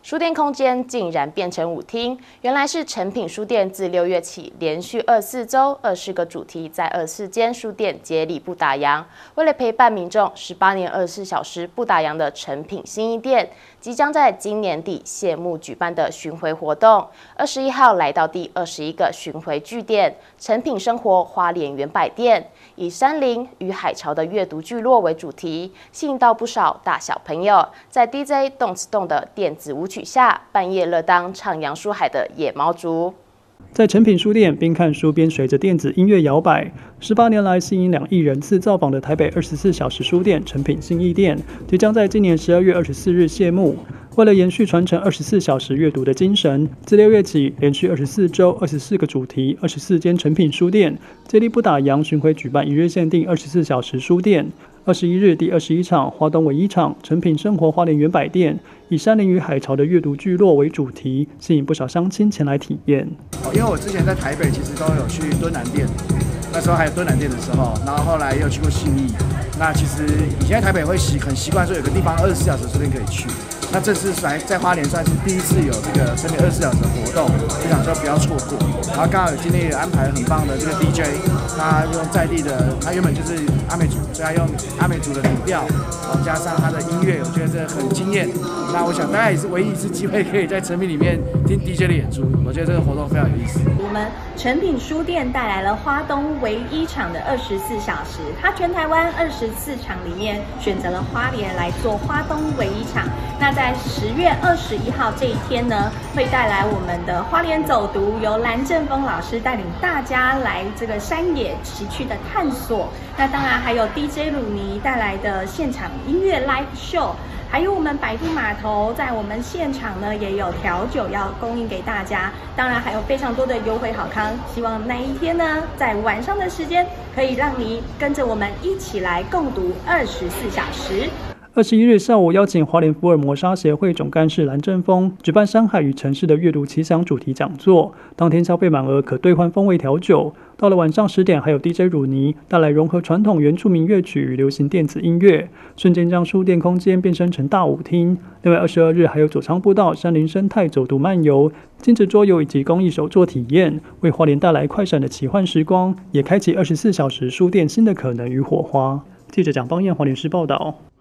书店空间竟然变成舞厅，原来是诚品书店自6月起连续24周20个主题，在24间书店接力不打烊。为了陪伴民众18年24小时不打烊的诚品信义店，即将在今年底谢幕举办的巡回活动，21号来到第21个巡回据点诚品生活花莲原百店，以山林与海潮的阅读聚落为主题，吸引到不少大小朋友，在 DJ 动次动的电子舞曲下，半夜乐当徜徉书海的野猫族。 在诚品书店边看书边随着电子音乐摇摆，18年来吸引2亿人次造访的台北24小时书店诚品信义店，即将在今年12月24日谢幕。为了延续传承24小时阅读的精神，自6月起连续24周24个主题，24间诚品书店接力不打烊巡回举办1日限定24小时书店。21日第21场花东唯一场诚品生活花莲原百店，以山林与海潮的阅读聚落为主题，吸引不少乡亲前来体验。 因为我之前在台北其实都有去敦南店，那时候还有敦南店的时候，然后后来也有去过信义。那其实以前在台北会很习惯说有个地方24小时书店可以去。那这次在花莲算是第一次有这个诚品24小时的活动，就想说不要错过。然后刚好有今天也安排很棒的这个 DJ， 他用在地的，他原本就是阿美族，所以他用阿美族的古调，然后加上他的音乐，我觉得这很惊艳。那我想大家也是唯一一次机会可以在诚品里面听 DJ 的演出，我觉得这个活动非常有意思。 我们诚品书店带来了花东唯一场的24小时，它全台湾24场里面选择了花莲来做花东唯一场。那在10月21号这一天呢，会带来我们的花莲走读，由蓝正风老师带领大家来这个山野崎岖的探索。那当然还有 DJ 鲁尼带来的现场音乐 live show， 还有我们百度码头在我们现场呢也有调酒要供应给大家，当然还有非常多的优惠好康。希望那一天呢，在晚上的时间可以让你跟着我们一起来共读24小时。 21日下午，邀请花莲福尔摩沙协会总干事蓝正峰举办山海与城市的阅读奇想主题讲座。当天消费满额可兑换风味调酒。到了晚上10点，还有 DJ 鲁尼带来融合传统原住民乐曲与流行电子音乐，瞬间将书店空间变身成大舞厅。另外22日还有左昌步道山林生态走读漫游、亲子桌游以及公益手作体验，为花莲带来快闪的奇幻时光，也开启24小时书店新的可能与火花。记者蒋邦彦花莲市报道。